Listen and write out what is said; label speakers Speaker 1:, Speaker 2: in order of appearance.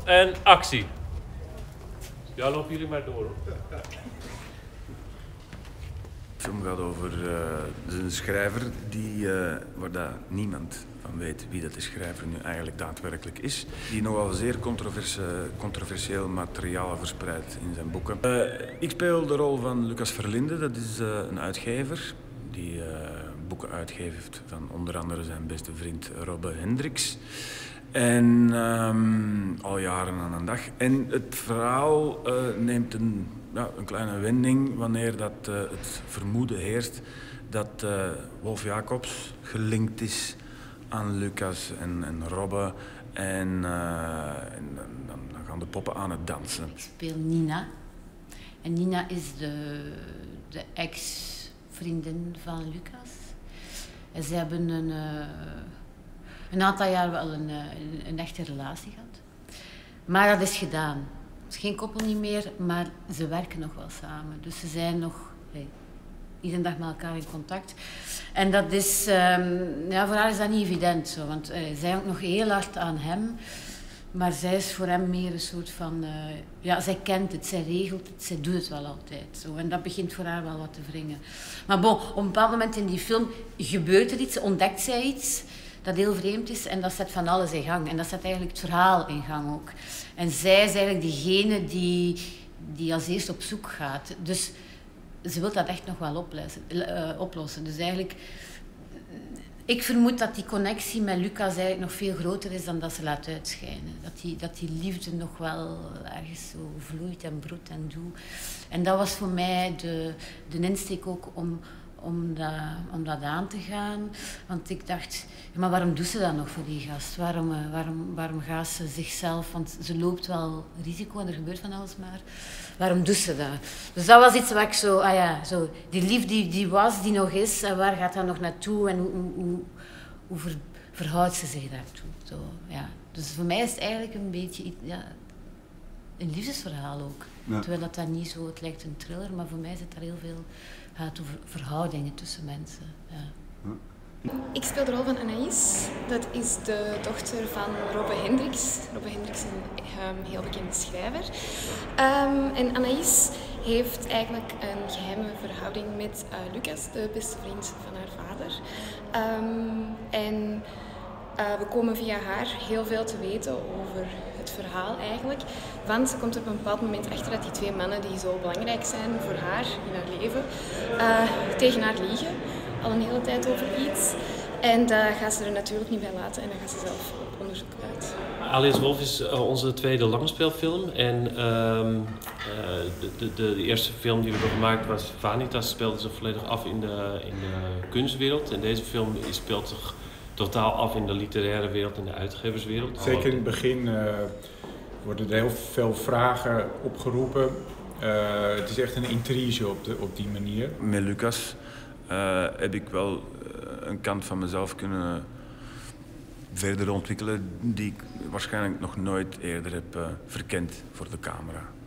Speaker 1: en actie. Ja, lopen jullie maar door hoor.
Speaker 2: De film gaat over een schrijver waar dat niemand van weet wie dat de schrijver nu eigenlijk daadwerkelijk is. Die nogal zeer controversieel materiaal verspreidt in zijn boeken. Ik speel de rol van Lucas Verlinde, dat is een uitgever die boeken uitgeeft van onder andere zijn beste vriend Robbe Hendricks. En al jaren aan een dag. En het verhaal neemt een kleine wending wanneer dat, het vermoeden heerst dat Wolf Jacobs gelinkt is aan Lucas en Robbe. En dan gaan de poppen aan het dansen.
Speaker 3: Ik speel Nina. En Nina is de ex-vriendin van Lucas. En ze hebben een aantal jaar wel een echte relatie gehad. Maar dat is gedaan. Het is geen koppel niet meer, maar ze werken nog wel samen. Dus ze zijn nog iedere dag met elkaar in contact. En dat is, voor haar is dat niet evident zo, want zij hangt nog heel hard aan hem. Maar zij is voor hem meer een soort van, zij kent het, zij regelt het, zij doet het wel altijd. Zo. En dat begint voor haar wel wat te wringen. Maar bon, op een bepaald moment in die film gebeurt er iets, ontdekt zij iets dat heel vreemd is en dat zet van alles in gang. En dat zet eigenlijk het verhaal in gang ook. En zij is eigenlijk degene die als eerst op zoek gaat. Dus ze wil dat echt nog wel oplossen. Dus eigenlijk, ik vermoed dat die connectie met Lucas eigenlijk nog veel groter is dan dat ze laat uitschijnen. Dat die liefde nog wel ergens zo vloeit en broedt en doet. En dat was voor mij de insteek ook om dat aan te gaan. Want ik dacht, maar waarom doet ze dat nog voor die gast? Waarom gaat ze zichzelf, want ze loopt wel risico en er gebeurt van alles maar. Waarom doet ze dat? Dus dat was iets waar ik zo die liefde die was, die nog is, en waar gaat dat nog naartoe en hoe verhoudt ze zich daartoe? Zo, ja. Dus voor mij is het eigenlijk een beetje een liefdesverhaal ook. Ja. Terwijl dat niet zo, het lijkt een thriller, maar voor mij zit daar heel veel, gaat over verhoudingen tussen mensen. Ja.
Speaker 4: Ik speel de rol van Anaïs. Dat is de dochter van Robbe Hendricks. Robbe Hendricks is een heel bekende schrijver. En Anaïs heeft eigenlijk een geheime verhouding met Lucas, de beste vriend van haar vader. We komen via haar heel veel te weten over het verhaal eigenlijk. Want ze komt er op een bepaald moment achter dat die twee mannen die zo belangrijk zijn voor haar in haar leven, tegen haar liegen. Al een hele tijd over iets. En dat gaat ze er natuurlijk niet bij laten en dan gaat ze zelf op onderzoek uit.
Speaker 1: Alias Wolf is onze tweede langspeelfilm. En de eerste film die we hebben gemaakt was Vanitas, speelde zich volledig af in de kunstwereld. En deze film speelt zich totaal af in de literaire wereld en de uitgeverswereld.
Speaker 5: Zeker in het begin worden er heel veel vragen opgeroepen. Het is echt een intrige op die manier.
Speaker 2: Met Lucas heb ik wel een kant van mezelf kunnen verder ontwikkelen die ik waarschijnlijk nog nooit eerder heb verkend voor de camera.